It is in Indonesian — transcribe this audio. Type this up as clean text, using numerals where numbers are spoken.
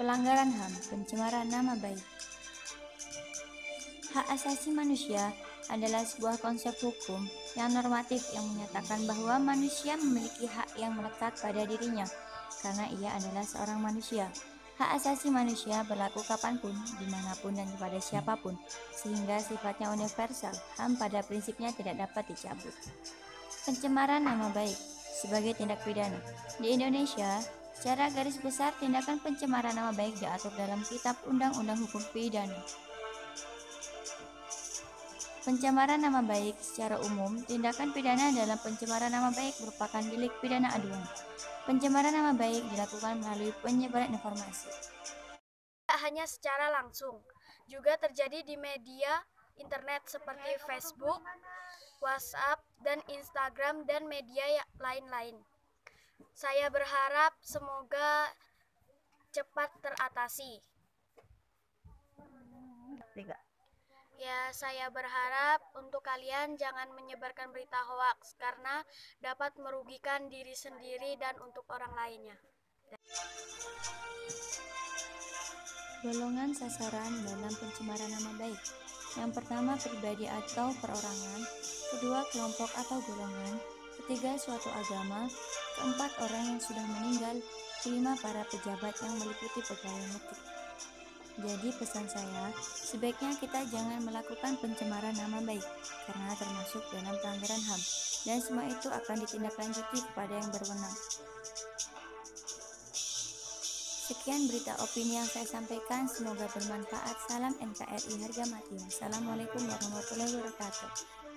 pelanggaran HAM, pencemaran nama baik. Hak asasi manusia adalah sebuah konsep hukum yang normatif yang menyatakan bahwa manusia memiliki hak yang melekat pada dirinya karena ia adalah seorang manusia. Hak asasi manusia berlaku kapanpun, dimanapun, dan kepada siapapun, sehingga sifatnya universal. HAM pada prinsipnya tidak dapat dicabut. Pencemaran nama baik sebagai tindak pidana. Di Indonesia, secara garis besar tindakan pencemaran nama baik diatur dalam Kitab Undang-Undang Hukum Pidana. Pencemaran nama baik secara umum, tindakan pidana dalam pencemaran nama baik merupakan delik pidana aduan. Pencemaran nama baik dilakukan melalui penyebaran informasi. Tidak hanya secara langsung, juga terjadi di media internet seperti Facebook, WhatsApp, dan Instagram, dan media lain-lain. Saya berharap semoga cepat teratasi. Ya, saya berharap untuk kalian jangan menyebarkan berita hoaks karena dapat merugikan diri sendiri dan untuk orang lainnya. Golongan sasaran dalam pencemaran nama baik. Yang pertama, pribadi atau perorangan. Kedua, kelompok atau golongan. Ketiga, suatu agama. Keempat, orang yang sudah meninggal. Kelima, para pejabat yang meliputi pegawai negeri. Jadi pesan saya, sebaiknya kita jangan melakukan pencemaran nama baik, karena termasuk dalam pelanggaran HAM, dan semua itu akan ditindaklanjuti kepada yang berwenang. Sekian berita opini yang saya sampaikan, semoga bermanfaat. Salam NKRI harga mati. Wassalamualaikum warahmatullahi wabarakatuh.